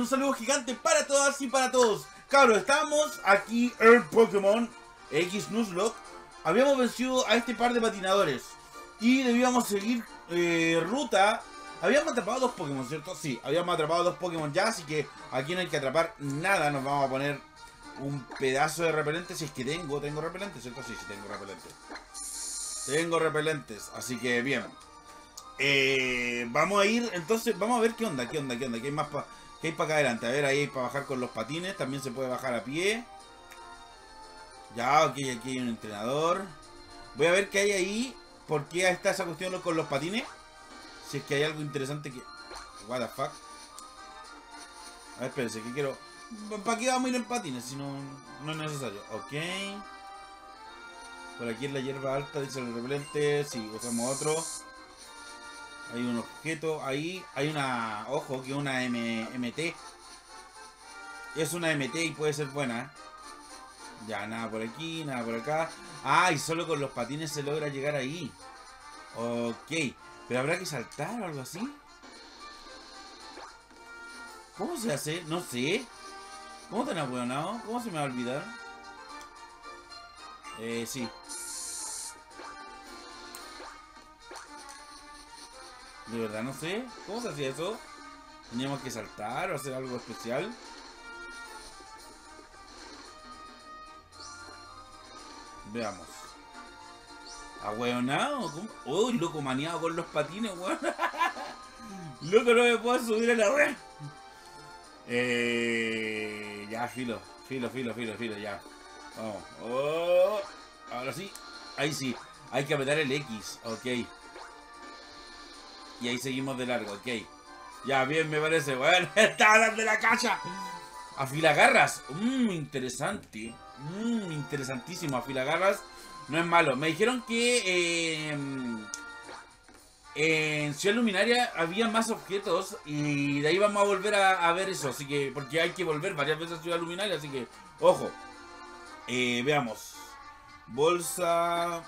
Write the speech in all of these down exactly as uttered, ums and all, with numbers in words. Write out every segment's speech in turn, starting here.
Un saludo gigante para todas y para todos. Cabros, estamos aquí en Pokémon X Nuzlocke. Habíamos vencido a este par de patinadores y debíamos seguir eh, ruta. Habíamos atrapado dos Pokémon, ¿cierto? Sí, habíamos atrapado dos Pokémon ya, así que aquí no hay que atrapar nada. Nos vamos a poner un pedazo de repelente. Si es que tengo, tengo repelente, ¿cierto? Sí, sí, tengo repelente. Tengo repelentes, así que bien. Eh, vamos a ir, entonces, vamos a ver qué onda, qué onda, qué onda, qué hay más para qué hay para acá adelante. A ver, ahí hay para bajar con los patines, también se puede bajar a pie. Ya, ok, aquí hay un entrenador. Voy a ver qué hay ahí, por qué está esa cuestión con los patines. Si es que hay algo interesante que... What the fuck. A ver, espérense, que quiero... ¿Para qué vamos a ir en patines si no, no es necesario? Ok. Por aquí en la hierba alta dice el repelente. Sí, usamos otro. Hay un objeto ahí. Hay una... Ojo, que una M MT. Es una M T y puede ser buena. Ya, nada por aquí, nada por acá. Ah, y solo con los patines se logra llegar ahí. Ok. Pero habrá que saltar o algo así. ¿Cómo se hace? No sé. ¿Cómo tan ahueonado? ¿Cómo se me va a olvidar? Eh, sí. De verdad no sé. ¿Cómo se hacía eso? ¿Teníamos que saltar o hacer algo especial? Veamos. ¿Ahueonado? ¿Cómo? Uy, loco maniado con los patines, weón. Loco, no me puedo subir a la wea. Eh, ya, filo. Filo, filo, filo, filo, ya. Vamos. Oh, ahora sí. Ahí sí. Hay que apretar el X. Ok. Y ahí seguimos de largo, ok. Ya, bien, me parece. Bueno, está hablando de la cacha. Afilagarras. Mmm, interesante. Mmm, interesantísimo. Afilagarras no es malo. Me dijeron que eh, en Ciudad Luminaria había más objetos. Y de ahí vamos a volver a, a ver eso. Así que, porque hay que volver varias veces a Ciudad Luminaria. Así que, ojo. Eh, veamos. Bolsa.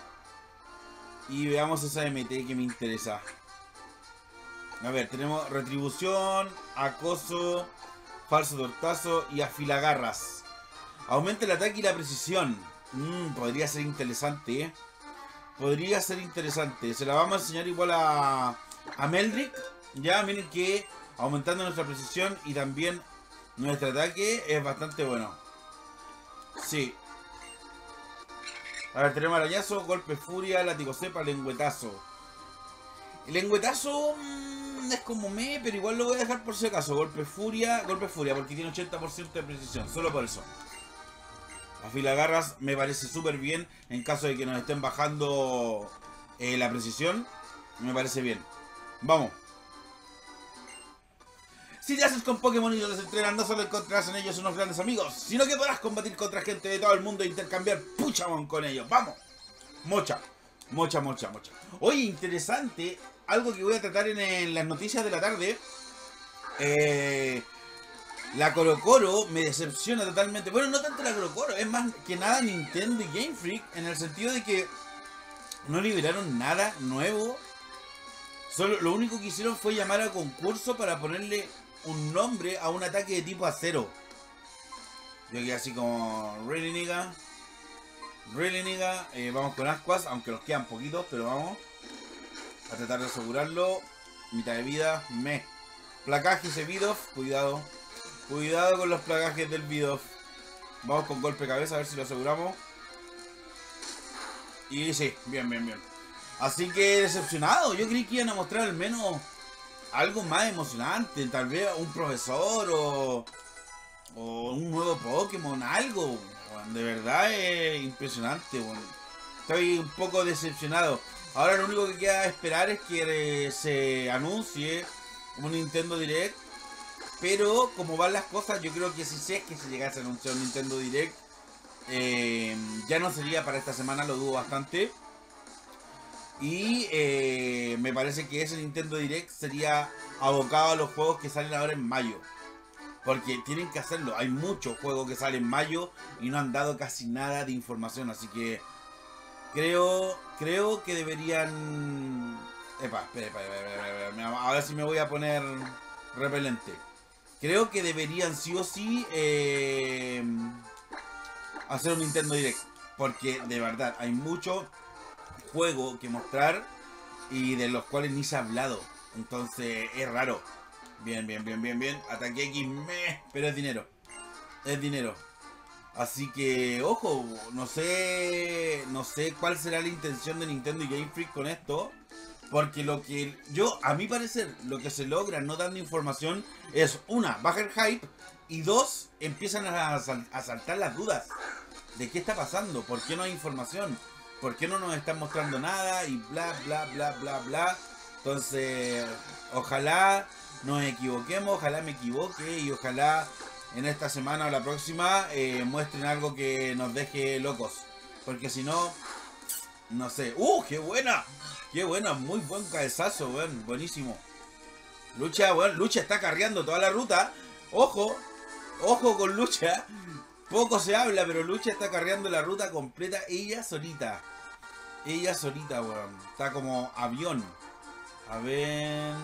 Y veamos esa M T que me interesa. A ver, tenemos retribución, acoso, falso tortazo y afilagarras. Aumenta el ataque y la precisión. Mm, podría ser interesante, ¿eh? Podría ser interesante. Se la vamos a enseñar igual a, a Meldrick. Ya, miren que aumentando nuestra precisión y también nuestro ataque es bastante bueno. Sí. A ver, tenemos arañazo, golpe furia, látigo cepa, lengüetazo. El lengüetazo mmm, es como me, pero igual lo voy a dejar por si acaso. Golpe furia, golpe furia, porque tiene ochenta por ciento de precisión, solo por eso. Afilagarras me parece súper bien en caso de que nos estén bajando eh, la precisión. Me parece bien. Vamos. Si te haces con Pokémon y los entrenas, no solo encontrarás en ellos unos grandes amigos, sino que podrás combatir contra gente de todo el mundo e intercambiar Puchamon con ellos. ¡Vamos! Mocha. Mocha, mocha, mocha. Oye, interesante. Algo que voy a tratar en, en las noticias de la tarde. Eh, la Coro Coro me decepciona totalmente. Bueno, no tanto la Coro Coro, es más que nada Nintendo y Game Freak. En el sentido de que no liberaron nada nuevo. Solo lo único que hicieron fue llamar a concurso para ponerle un nombre a un ataque de tipo acero. Yo quedé así como... Really, nigga. Really, nigga. Eh, vamos con Ascuas, aunque nos quedan poquitos, pero vamos a tratar de asegurarlo. Mitad de vida. Me. Placajes de Bidoof. Cuidado. Cuidado con los placajes del Bidoof. Vamos con golpe de cabeza a ver si lo aseguramos. Y sí, bien, bien, bien. Así que decepcionado. Yo creí que iban a mostrar al menos algo más emocionante. Tal vez un profesor o, o un nuevo Pokémon. Algo. Bueno, de verdad es impresionante. Bueno. Estoy un poco decepcionado. Ahora lo único que queda esperar es que se anuncie un Nintendo Direct. Pero como van las cosas, yo creo que si sé que se llegase a anunciar un Nintendo Direct, eh, ya no sería para esta semana, lo dudo bastante. Y eh, me parece que ese Nintendo Direct sería abocado a los juegos que salen ahora en mayo. Porque tienen que hacerlo. Hay muchos juegos que salen en mayo y no han dado casi nada de información. Así que creo creo que deberían... Epa, espera, espera, espera, espera, espera. Ahora sí me voy a poner repelente. creo que deberían sí o sí eh, hacer un Nintendo Direct. Porque de verdad hay mucho juego que mostrar y de los cuales ni se ha hablado. Entonces es raro. Bien, bien, bien, bien, bien. Ataque X, meh, pero es dinero. Es dinero. Así que, ojo, no sé, no sé cuál será la intención de Nintendo y Game Freak con esto. Porque lo que yo, a mi parecer, lo que se logra no dando información es, una, baja el hype. Y dos, empiezan a, sal, a saltar las dudas. ¿De qué está pasando? ¿Por qué no hay información? ¿Por qué no nos están mostrando nada? Y bla, bla, bla, bla, bla. Entonces, ojalá nos equivoquemos, ojalá me equivoque y ojalá en esta semana o la próxima eh, muestren algo que nos deje locos. Porque si no, no sé. ¡Uh! ¡Qué buena! ¡Qué buena! Muy buen cabezazo, weón. Buenísimo. Lucha, weón. Lucha está carreando toda la ruta. ¡Ojo! ¡Ojo con Lucha! Poco se habla, pero Lucha está carreando la ruta completa ella solita. Ella solita, weón. Está como avión. A ver...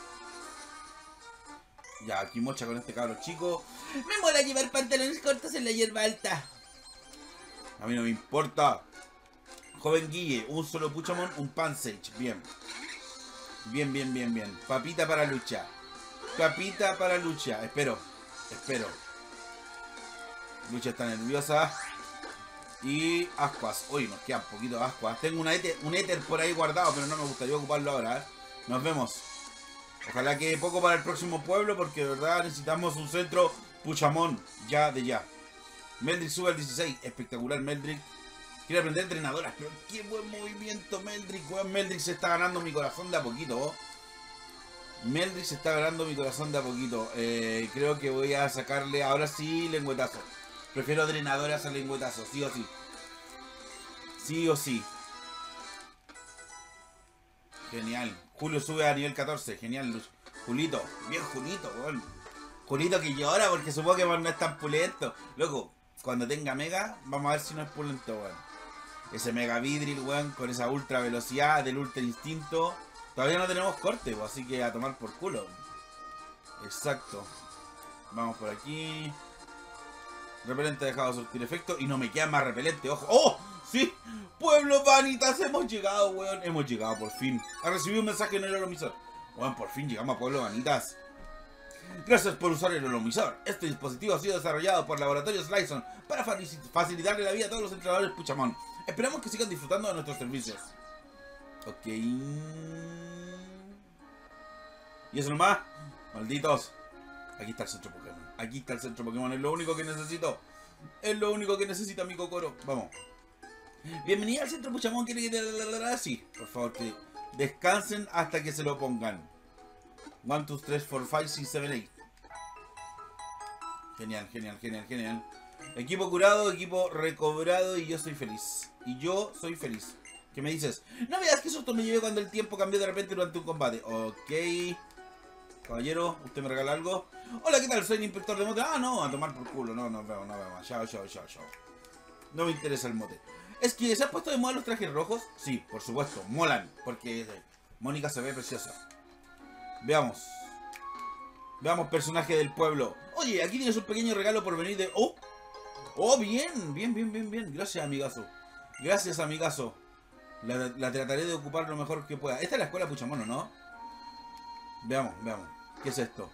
Ya, aquí mocha con este cabro chico. Me mola llevar pantalones cortos en la hierba alta. A mí no me importa. Joven Guille, un solo Puchamon, un Pansage. Bien. Bien, bien, bien, bien. Papita para Lucha. Papita para Lucha. Espero. Espero. Lucha está nerviosa. Y ascuas. Uy, nos queda un poquito de ascuas. Tengo una éter, un éter por ahí guardado, pero no me gustaría ocuparlo ahora. ¿eh? Nos vemos. Ojalá quede poco para el próximo pueblo, porque de verdad necesitamos un centro Puchamon. Ya de ya. Meldrick sube al dieciséis. Espectacular Meldrick. Quiere aprender entrenadoras. Pero qué buen movimiento Meldrick. Weón, Meldrick se está ganando mi corazón de a poquito. ¿Oh? Meldrick se está ganando mi corazón de a poquito. Eh, creo que voy a sacarle ahora sí lengüetazo. Prefiero drenadoras a lengüetazo. Sí o sí. Sí o sí. Genial. Julio sube a nivel catorce. Genial. Julito. Bien Julito, weón. Julito que llora porque su Pokémon no es tan pulento. Loco, cuando tenga Mega, vamos a ver si no es pulento, weón. Ese Mega Vidril, weón, con esa ultra velocidad del ultra instinto. Todavía no tenemos corte, weón, así que a tomar por culo. Exacto. Vamos por aquí. Repelente ha dejado de surtir efecto y no me queda más repelente, ojo. ¡Oh! ¡Sí! Pueblo Vanitas, hemos llegado, weón. Hemos llegado por fin. Ha recibido un mensaje en el holomisor. Weón, por fin llegamos a Pueblo Vanitas. Gracias por usar el holomisor. Este dispositivo ha sido desarrollado por Laboratorios Lyson para facilitarle la vida a todos los entrenadores Puchamon. Esperamos que sigan disfrutando de nuestros servicios. Ok. ¿Y eso nomás? Malditos. Aquí está el centro Pokémon. Aquí está el centro Pokémon. Es lo único que necesito. Es lo único que necesita mi Kokoro. Vamos. Bienvenida al centro Puchamon. ¿Quiere que te así? Por favor, que descansen hasta que se lo pongan. uno, dos, tres, cuatro, cinco, seis, siete, ocho. Genial, genial, genial, genial. Equipo curado, equipo recobrado y yo soy feliz. Y yo soy feliz. ¿Qué me dices? No veas que susto me llevé cuando el tiempo cambió de repente durante un combate. Ok. Caballero, ¿usted me regala algo? Hola, ¿qué tal? Soy el inspector de mote. Ah, no, a tomar por culo. No, no veo, no veo más. Chao, chao, chao, chao. No me interesa el mote. Es que, ¿se han puesto de moda los trajes rojos? Sí, por supuesto, molan. Porque Mónica se ve preciosa. Veamos. Veamos, personaje del pueblo. Oye, aquí tienes un pequeño regalo por venir de... ¡Oh! ¡Oh, bien! Bien, bien, bien, bien. Gracias, amigazo. Gracias, amigazo. La, la trataré de ocupar lo mejor que pueda. Esta es la escuela Puchamon, ¿no? Veamos, veamos. ¿Qué es esto?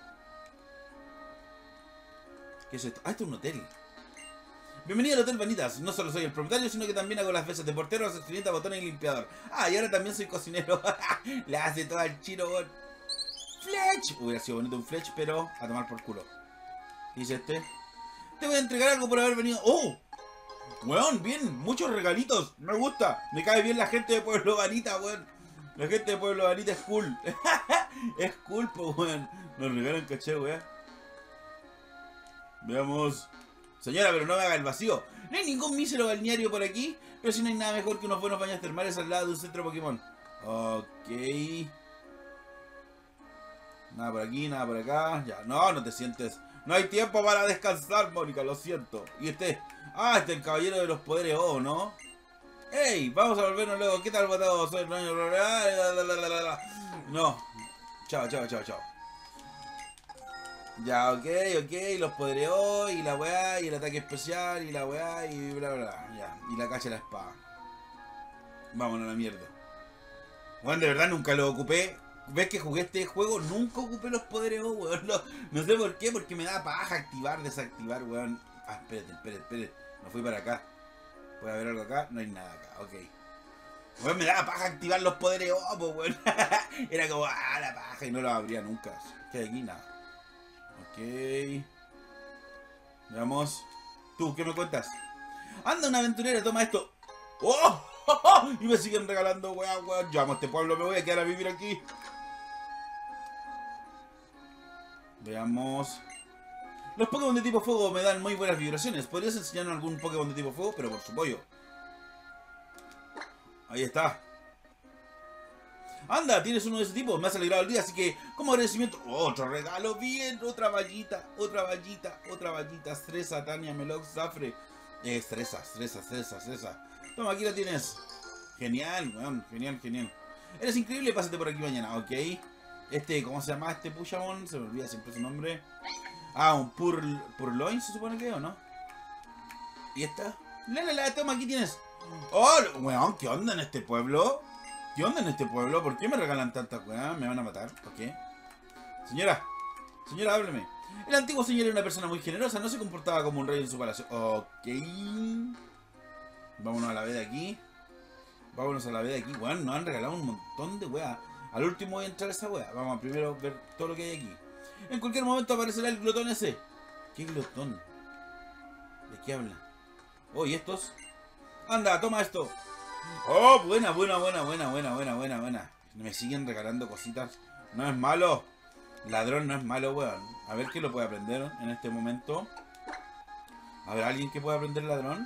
¿Qué es esto? Ah, esto es un hotel. Bienvenido al Hotel Vanitas. No solo soy el propietario, sino que también hago las veces de portero, asistente, botón y limpiador. Ah, y ahora también soy cocinero. Le hace todo al chino, weón. Fletch. Hubiera sido bonito un Fletch, pero a tomar por culo. Dice este. Te voy a entregar algo por haber venido. ¡Oh! Weón, bien. Muchos regalitos. Me gusta. Me cae bien la gente de Pueblo Vanita, weón. La gente de Pueblo Vanita es cool. Es cool, pues, weón. Nos regalan caché, weón. Veamos. Señora, pero no me haga el vacío. No hay ningún mísero balneario por aquí, pero si no hay nada mejor que unos buenos baños termales al lado de un centro Pokémon. Ok. Nada por aquí, nada por acá. Ya, no, no te sientes. No hay tiempo para descansar, Mónica, lo siento. Y este. Ah, este es el caballero de los poderes O, ¿no? ¡Ey! Vamos a volvernos luego. ¿Qué tal, botado? Soy el dueño. No. Chao, chao, chao, chao. Ya, ok, ok, los podreó y la weá, y el ataque especial, y la weá, y bla bla bla. Ya, y la cacha de la espada. Vámonos a la mierda. Bueno, de verdad nunca lo ocupé. ¿Ves que jugué este juego? Nunca ocupé los poderes, oh, weón. No, no sé por qué, porque me da paja activar, desactivar, weón. Ah, espérate, espérate, espérate. Me fui para acá. ¿Puede haber algo acá? No hay nada acá, ok. Weón, me daba paja activar los poderes, oh, pues, weón. Era como, ah, la paja, y no lo abría nunca. ¿Qué hay aquí? Nada. Ok. Veamos. ¿Tú qué me cuentas? Anda, una aventurera, toma esto. ¡Oh! Y me siguen regalando, weón, weón. Llamo a este pueblo, me voy a quedar a vivir aquí. Veamos. Los Pokémon de tipo fuego me dan muy buenas vibraciones. ¿Podrías enseñarme algún Pokémon de tipo fuego? Pero por su pollo. Ahí está. Anda, tienes uno de ese tipo. Me has alegrado el día, así que como agradecimiento... Otro regalo, bien. Otra vallita, otra vallita, otra vallita. Stresa, Tania, Melox, Zafre. Eh, Stresa, Stresa, Stresa, Stresa. Toma, aquí la tienes. Genial, weón. Genial, genial. Eres increíble, pásate por aquí mañana, ok. Este, ¿cómo se llama este Pushamon? Se me olvida siempre su nombre. Ah, un Pur, Purloin se supone que, ¿o no? ¿Y esta? La, la, la, toma, aquí tienes. Oh, weón, ¿qué onda en este pueblo? ¿Qué onda en este pueblo? ¿Por qué me regalan tantas weón? ¿Me van a matar? ¿Por qué? Señora, señora, hábleme. El antiguo señor era una persona muy generosa, no se comportaba como un rey en su palacio. Ok. Vámonos a la vez de aquí. Vámonos a la vez de aquí. Weón, nos han regalado un montón de weá. Al último voy a entrar a esa weá. Vamos a primero ver todo lo que hay aquí. En cualquier momento aparecerá el glotón ese. ¿Qué glotón? ¿De qué habla? Oh, ¿y estos? Anda, toma esto. Oh, buena, buena, buena, buena, buena, buena, buena, buena. Me siguen regalando cositas. No es malo. Ladrón no es malo, weón. A ver qué lo puede aprender en este momento. ¿Habrá alguien que pueda aprender ladrón?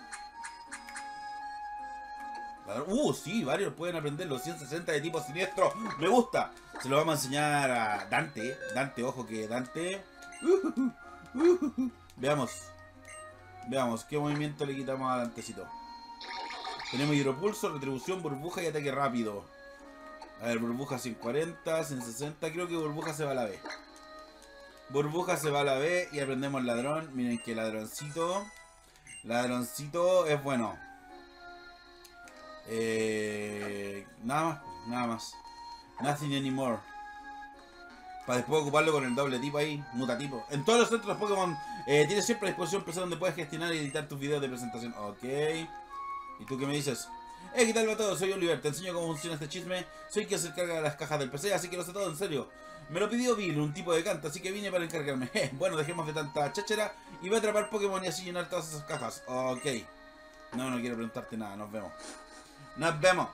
¿Ladrón? Uh, sí, varios pueden aprender los ciento sesenta de tipo siniestro. Me gusta. Se lo vamos a enseñar a Dante. Dante, ojo que Dante. Uh, uh, uh, uh. Veamos. Veamos qué movimiento le quitamos a Dantecito. Tenemos hidropulso, retribución, burbuja y ataque rápido. A ver, burbuja ciento cuarenta, ciento sesenta. Creo que burbuja se va a la B. Burbuja se va a la B y aprendemos ladrón. Miren que ladroncito. Ladroncito es bueno. Eh, nada más, nada más. Nothing anymore. Para después ocuparlo con el doble tipo ahí, mutatipo. En todos los centros Pokémon eh, tienes siempre a disposición un P C donde puedes gestionar y editar tus videos de presentación. Ok. ¿Y tú qué me dices? Eh, ¿qué tal va todo? Soy Oliver, te enseño cómo funciona este chisme. Soy quien se encarga de las cajas del P C, así que lo sé todo en serio. Me lo pidió Bill, un tipo de canto, así que vine para encargarme. Bueno, dejemos de tanta cháchara y voy a atrapar Pokémon y así llenar todas esas cajas. Ok. No, no quiero preguntarte nada, nos vemos. Nos vemos.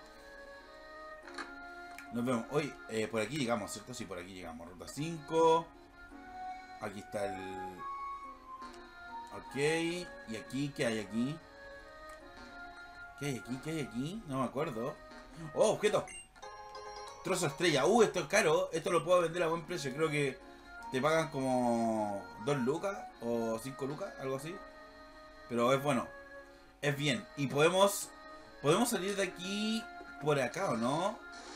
Nos vemos. Hoy, eh, por aquí llegamos, ¿cierto? Sí, por aquí llegamos. Ruta cinco. Aquí está el... Ok. ¿Y aquí? ¿Qué hay aquí? ¿Qué hay aquí? ¿Qué hay aquí? No me acuerdo. ¡Oh, objeto! Trozo estrella. Uh, esto es caro. Esto lo puedo vender a buen precio. Creo que te pagan como dos lucas o cinco lucas, algo así. Pero es bueno. Es bien. Y podemos... Podemos salir de aquí por acá, ¿o no?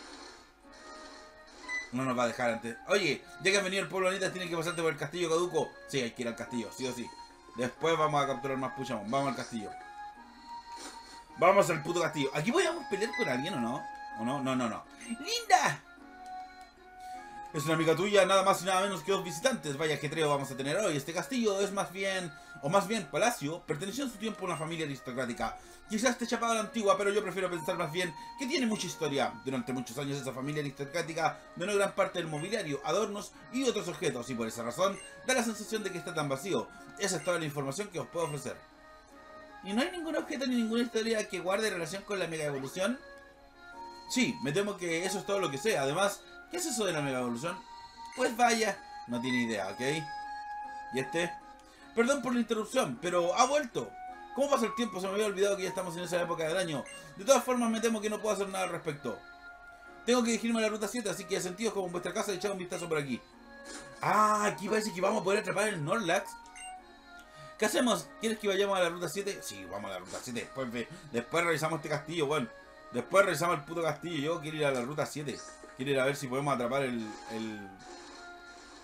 No nos va a dejar antes. Oye, ya que has venido al pueblo Anita, tienes que pasarte por el castillo caduco. Sí, hay que ir al castillo, sí o sí. Después vamos a capturar más Pushamon. Vamos al castillo. Vamos al puto castillo. ¿Aquí podemos pelear con alguien o no? ¿O no? No, no, no. ¡Linda! Es una amiga tuya, nada más y nada menos que dos visitantes. Vaya que creo vamos a tener hoy. Este castillo es más bien, o más bien palacio, perteneció en su tiempo a una familia aristocrática. Quizás esté chapado a la antigua, pero yo prefiero pensar más bien que tiene mucha historia. Durante muchos años esa familia aristocrática donó gran parte del mobiliario, adornos y otros objetos, y por esa razón da la sensación de que está tan vacío. Esa es toda la información que os puedo ofrecer. ¿Y no hay ningún objeto ni ninguna historia que guarde relación con la mega evolución? Sí, me temo que eso es todo lo que sé. Además, ¿qué es eso de la mega evolución? Pues vaya, no tiene idea, ¿ok? ¿Y este? Perdón por la interrupción, pero ha vuelto. ¿Cómo pasa el tiempo? Se me había olvidado que ya estamos en esa época del año. De todas formas, me temo que no puedo hacer nada al respecto. Tengo que dirigirme a la ruta siete, así que sentidos como en vuestra casa, echad un vistazo por aquí. Ah, aquí parece que vamos a poder atrapar el Snorlax. ¿Qué hacemos? ¿Quieres que vayamos a la ruta siete? Sí, vamos a la ruta siete. Después, después revisamos este castillo, bueno. Después revisamos el puto castillo. Yo quiero ir a la ruta siete. Quiero ir a ver si podemos atrapar el... el...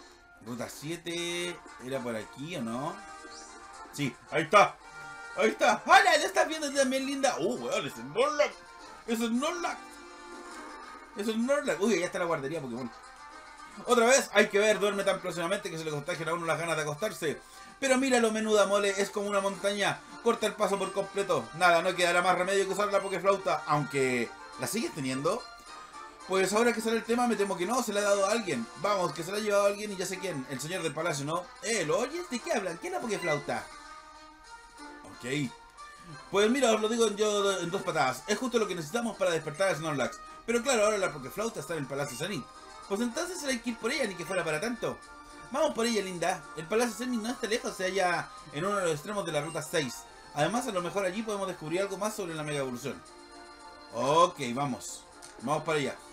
Ruta siete. ¿Era por aquí o no? Sí, ahí está. Ahí está. ¡Hala! ¿Lo estás viendo también, linda? ¡Uh, weón! ¡Es Snorlax! ¡Es Snorlax! ¡Es Snorlax! Uy, ya está la guardería Pokémon. Otra vez, hay que ver, duerme tan próximamente que se le contagian a uno las ganas de acostarse. Pero míralo, menuda mole, es como una montaña. Corta el paso por completo. Nada, no quedará más remedio que usar la Pokéflauta. Aunque, ¿la sigues teniendo? Pues ahora que sale el tema, me temo que no, se la ha dado a alguien. Vamos, que se la ha llevado a alguien y ya sé quién. El señor del palacio, ¿no? Eh, ¿lo oyes? ¿De qué hablan? ¿Quién es la Pokéflauta? Ok. Pues mira, os lo digo yo en dos patadas. Es justo lo que necesitamos para despertar a Snorlax. Pero claro, ahora la Pokéflauta está en el Palacio Zenith. Pues entonces hay que ir por ella, ni que fuera para tanto. Vamos por ella, linda. El Palacio Zenith no está lejos, se halla en uno de los extremos de la Ruta seis. Además, a lo mejor allí podemos descubrir algo más sobre la Mega Evolución. Ok, vamos. Vamos para allá.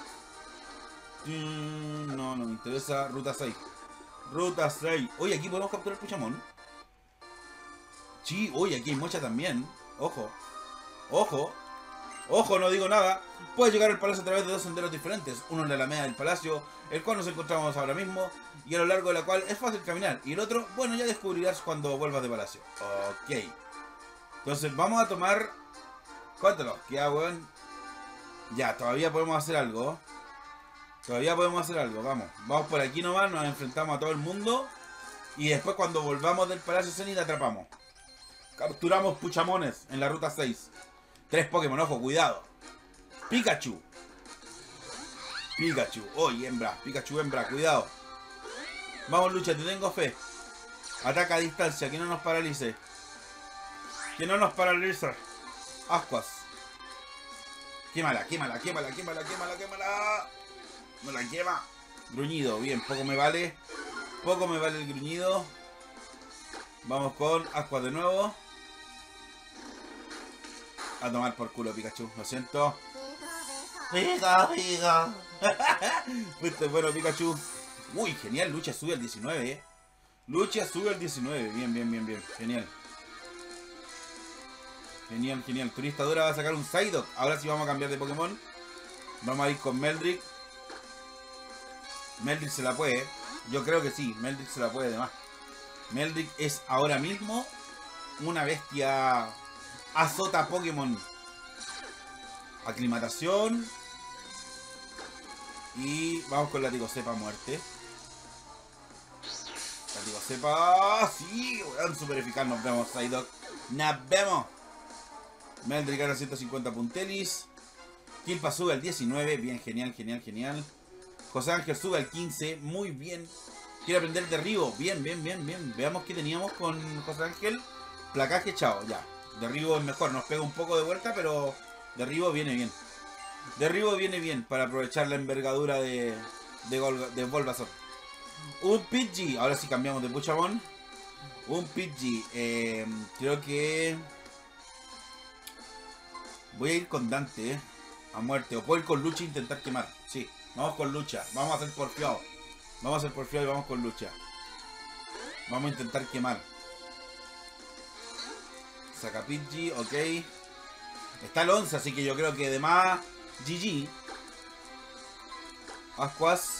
Mm, no, no me interesa. Ruta seis. Ruta seis. Oye, aquí podemos capturar Puchamón. Sí, oye, aquí hay mocha también. Ojo. Ojo. Ojo, no digo nada. Puedes llegar al palacio a través de dos senderos diferentes. Uno en la alameda del palacio, el cual nos encontramos ahora mismo, y a lo largo de la cual es fácil caminar. Y el otro, bueno, ya descubrirás cuando vuelvas de palacio. Ok. Entonces vamos a tomar... ¿Cuánto nos queda, weón? Ya, todavía podemos hacer algo. Todavía podemos hacer algo, vamos. Vamos por aquí nomás, nos enfrentamos a todo el mundo. Y después cuando volvamos del Palacio Zenith atrapamos. Capturamos Puchamones en la Ruta seis. Tres Pokémon, ojo, cuidado. Pikachu. Pikachu, oh, y hembra. Pikachu, hembra, cuidado. Vamos, lucha, te tengo fe. Ataca a distancia, que no nos paralice. Que no nos paralice. Ascuas. Quémala, quémala, quémala, quémala, quémala, quémala. No la quema. Gruñido, bien, poco me vale. Poco me vale el gruñido. Vamos con Ascuas de nuevo. A tomar por culo, Pikachu, lo siento. Pica, pica. Fuiste bueno, Pikachu. Uy, genial, lucha sube al diecinueve, eh. Lucha sube al diecinueve, bien, bien, bien, bien. Genial. Genial, genial. Turista Dura va a sacar un Psyduck. Ahora sí vamos a cambiar de Pokémon. Vamos a ir con Meldrick. Meldrick se la puede. Yo creo que sí, Meldrick se la puede además. Meldrick es ahora mismo una bestia. Azota Pokémon. Aclimatación. Y vamos con Látigo Cepa muerte. Látigo Cepa. Sí, weón, super eficaz. Nos vemos, Psyduck. Nos vemos. Meldrick gana ciento cincuenta puntelis. Kilpa sube al diecinueve. Bien, genial, genial, genial. José Ángel sube al quince. Muy bien. Quiere aprender derribo. Bien, bien, bien, bien. Veamos qué teníamos con José Ángel. Placaje, chao, ya. Derribo es mejor. Nos pega un poco de vuelta, pero derribo viene bien. Derribo viene bien para aprovechar la envergadura de, de, Gol, de Bulbasaur. Un Pidgey. Ahora sí cambiamos de Puchamón. Un Pidgey. Eh, creo que... Voy a ir con Dante, eh, a muerte. O puedo ir con lucha e intentar quemar. Sí, vamos con lucha. Vamos a hacer porfiado. Vamos a hacer porfiado y vamos con lucha. Vamos a intentar quemar. Saca Pidgey, ok. Está el once, así que yo creo que además G G. Ascuas.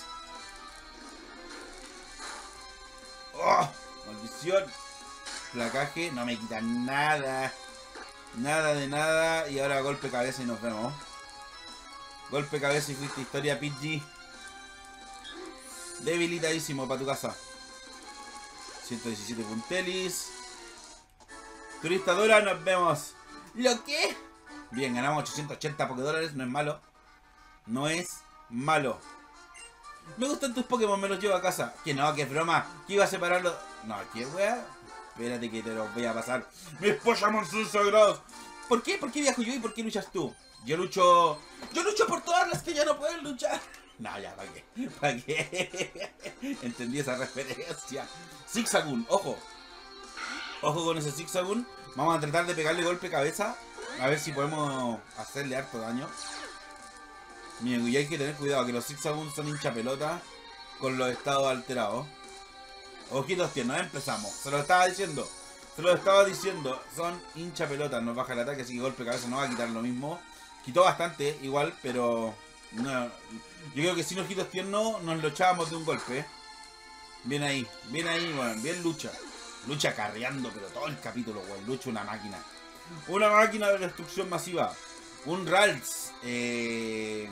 ¡Oh! Maldición. Placaje, no me quita nada. Nada de nada. Y ahora golpe cabeza y nos vemos. Golpe cabeza y fuiste historia, Pidgey. Debilitadísimo para tu casa. ciento diecisiete puntelis. Turista Dura, nos vemos. ¿Lo qué? Bien, ganamos ochocientos ochenta Pokédólares. No es malo. No es malo. Me gustan tus Pokémon, me los llevo a casa. Que no, que es broma. Que iba a separarlo. No, ¿qué wea? Espérate que te los voy a pasar. Mis Pokémon son sagrados. ¿Por qué? ¿Por qué viajo yo y por qué luchas tú? Yo lucho... Yo lucho por todas las que ya no pueden luchar. No, ya, ¿para qué? ¿Para qué? Entendí esa referencia. Zigzagoon, ojo. Ojo con ese Zigzagoon. Vamos a tratar de pegarle golpe cabeza. A ver si podemos hacerle harto daño. Miren, y hay que tener cuidado que los Zigzagoon son hincha pelota con los estados alterados. Ojitos tiernos, empezamos. Se lo estaba diciendo. Se lo estaba diciendo. Son hincha pelota. Nos baja el ataque, así que golpe cabeza no va a quitar lo mismo. Quitó bastante, igual, pero... No, yo creo que sin ojitos tiernos nos lo echábamos de un golpe. Bien ahí, bien ahí, weón, bien lucha. Lucha carreando, pero todo el capítulo, weón. Lucha una máquina. Una máquina de destrucción masiva. Un Ralts. Eh...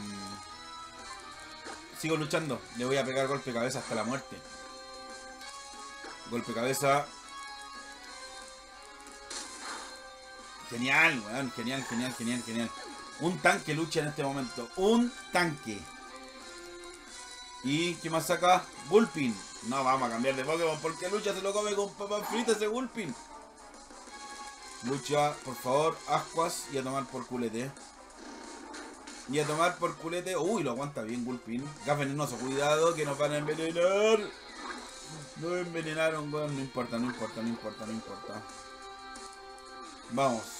Sigo luchando. Le voy a pegar golpe de cabeza hasta la muerte. Golpe de cabeza. Genial, weón. Genial, genial, genial, genial. Un tanque lucha en este momento. Un tanque. ¿Y qué más saca? Gulpin. No, vamos a cambiar de Pokémon porque lucha se lo come con papas fritas ese Gulpin. Lucha, por favor, ascuas y a tomar por culete. Y a tomar por culete. Uy, lo aguanta bien Gulpin. Gas venenoso, cuidado que nos van a envenenar. No envenenaron, weón. No importa, no importa, no importa, no importa. Vamos.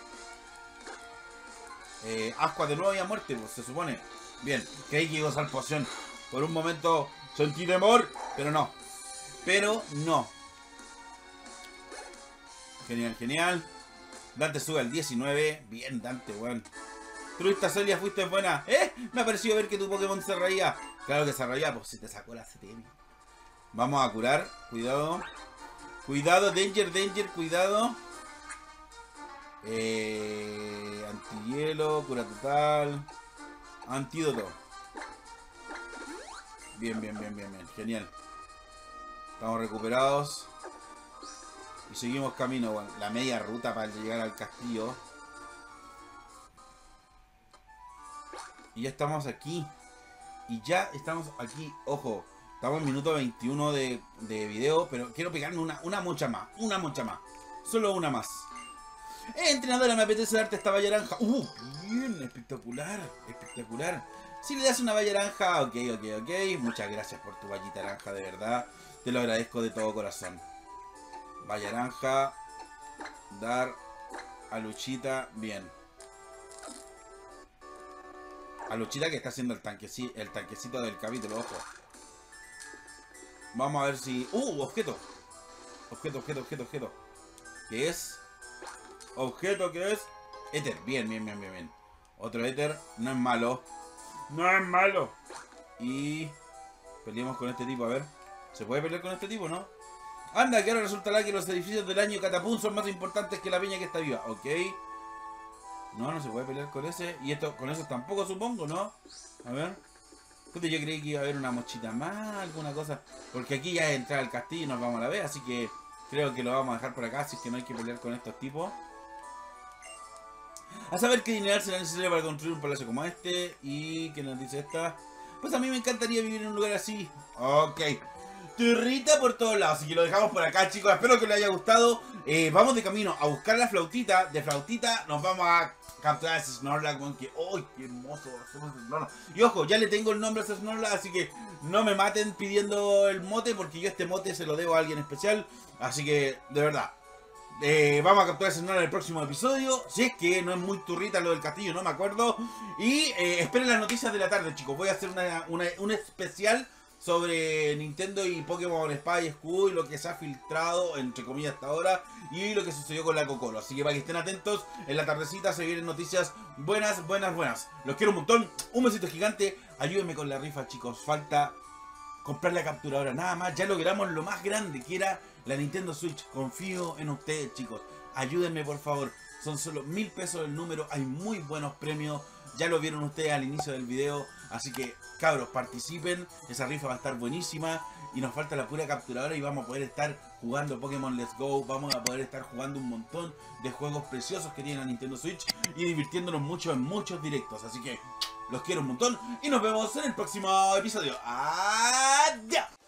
Eh, ascuas de nuevo y a muerte, pues se supone. Bien, creí que iba a usar poción. Por un momento sentí temor, pero no. Pero no. Genial, genial. Dante sube al diecinueve. Bien, Dante, weón. Truista Celia, fuiste buena. ¿Eh? Me ha parecido ver que tu Pokémon se reía. Claro que se reía, pues si te sacó la C T M. Vamos a curar. Cuidado. Cuidado, danger, danger, cuidado. Eh, antihielo, cura total. Antídoto. Bien, bien, bien, bien, bien. Genial. Estamos recuperados. Y seguimos camino, bueno, la media ruta para llegar al castillo. Y ya estamos aquí. Y ya estamos aquí. Ojo, estamos en minuto veintiuno de, de video. Pero quiero pegarme una, una mocha más. Una mocha más. Solo una más. Eh, entrenadora, me apetece darte esta valla naranja. Uh, bien, espectacular. Espectacular. Si le das una valla naranja, ok, ok, ok. Muchas gracias por tu vallita naranja, de verdad. Te lo agradezco de todo corazón. Valla naranja. Dar a Luchita. Bien. A Luchita que está haciendo el tanquecito, el tanquecito del capítulo, ojo. Vamos a ver si... ¡Uh! Objeto. Objeto, objeto, objeto, objeto. ¿Qué es? Objeto que es... Éter. Bien, bien, bien, bien, bien. Otro éter. No es malo. No es malo. Y... peleemos con este tipo, a ver. ¿Se puede pelear con este tipo, no? Anda, que ahora resultará que los edificios del año Catapum son más importantes que la peña que está viva. Ok. No, no se puede pelear con ese. Y esto, con eso tampoco, supongo, ¿no? A ver. Puta, yo creí que iba a haber una mochita más, alguna cosa. Porque aquí ya es entrar al castillo y nos vamos a la vez. Así que creo que lo vamos a dejar por acá. Así que no hay que pelear con estos tipos. A saber qué dinero será necesario para construir un palacio como este. Y que nos dice esta. Pues a mí me encantaría vivir en un lugar así. Ok. Turrita por todos lados. Así que lo dejamos por acá, chicos. Espero que les haya gustado. Eh, vamos de camino a buscar la flautita. De flautita nos vamos a capturar a ese Snorlax. Que, ¡oh, qué hermoso! Y ojo, ya le tengo el nombre a ese Snorlax. Así que no me maten pidiendo el mote. Porque yo este mote se lo debo a alguien especial. Así que, de verdad. Eh, vamos a capturar ese Snorlax en el próximo episodio. Si es que no es muy turrita lo del castillo, no me acuerdo. Y eh, esperen las noticias de la tarde, chicos. Voy a hacer una, una, un especial sobre Nintendo y Pokémon Espada y Escudo y lo que se ha filtrado, entre comillas, hasta ahora, y lo que sucedió con la Cocolo. Así que para que estén atentos, en la tardecita se vienen noticias buenas, buenas, buenas. Los quiero un montón, un besito gigante, ayúdenme con la rifa, chicos. Falta comprar la capturadora, nada más. Ya logramos lo más grande, que era la Nintendo Switch. Confío en ustedes, chicos. Ayúdenme, por favor. Son solo mil pesos el número, hay muy buenos premios. Ya lo vieron ustedes al inicio del video. Así que, cabros, participen. Esa rifa va a estar buenísima. Y nos falta la pura capturadora y vamos a poder estar jugando Pokémon Let's Go. Vamos a poder estar jugando un montón de juegos preciosos que tiene la Nintendo Switch. Y divirtiéndonos mucho en muchos directos. Así que, los quiero un montón. Y nos vemos en el próximo episodio. ¡Adiós!